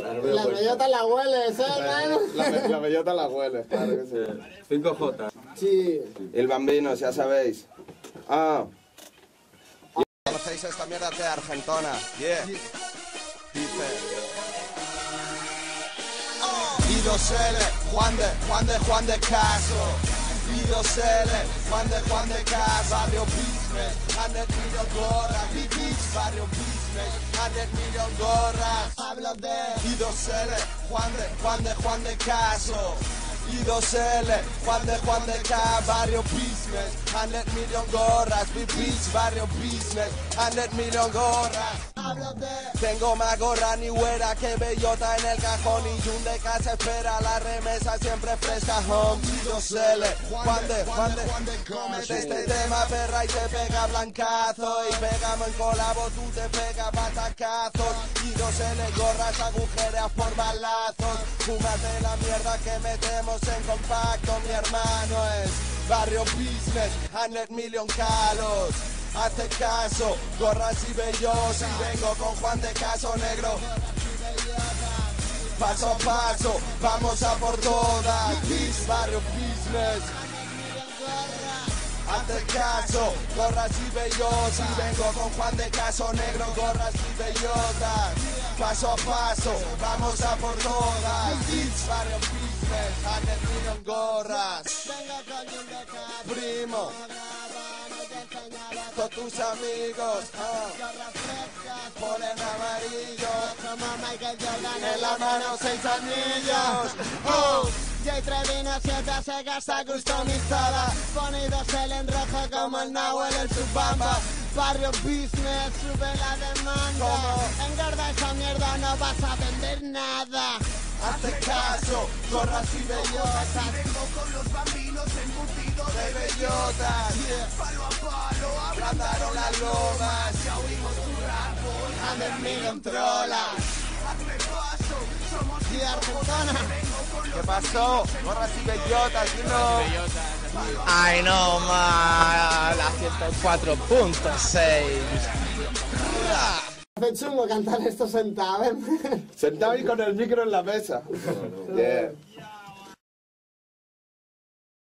La bellota la hueles, hermano. La bellota la hueles, claro que sí. 5J. Sí. El Bambinos, ya sabéis. Ah. ¿Conocéis esta mierda de Argentona? Yeah. Dice. I2L, Juan de Caso. I2L, Juan de Caso. Barrio Business, 100 million gorras. Beach, Barrio Business, 100 million gorras. Hablo de I2L, Juan de Caso. I2L, Juan de Caso. Barrio Business, 100 million gorras. Beach, Barrio Business, 100 million gorras. Tengo más gorra ni güera que bellota en el cajón y un de casa espera la remesa siempre fresca home. I2L, Juan de este tema perra y te pega blancazo y pegamos en colabo, tú te pegas batacazos. I2L, gorras agujeras por balazos, fúmate la mierda que metemos en compacto, mi hermano es Barrio Business, 100 million calos. Hazte caso, gorras y bellos y vengo con Juan de Caso negro. Paso a paso, vamos a por todas. Barrio Business. Hazte caso, gorras y bellos y vengo con Juan de Caso negro, gorras y bellotas. Paso a paso, vamos a por todas. Barrio Business, 100 million gorras. Primo. Con tus amigos, ponen amarillo, como Michael Jordan en la mano 6 anillos. Jay Trevino siempre hace casa customizada, ponidos el en rojo como el Nahuel en su bamba. Barrio Business, sube la demanda. Engorda esa mierda, no vas a vender nada. Hazte caso, gorras y bellotas. Vengo con los bambinos embutidos de bellotas. Palo a palo, ablandaron las lomas. Ya oímos tu rap, 100 million trolas. Hazme paso, somos de Argentona. ¿Qué pasó? Gorras y bellotas, no. Ay, no, ma. La 104.6. Hace chungo cantar esto sentado, ¿eh? Sentado y con el micro en la mesa. Yeah.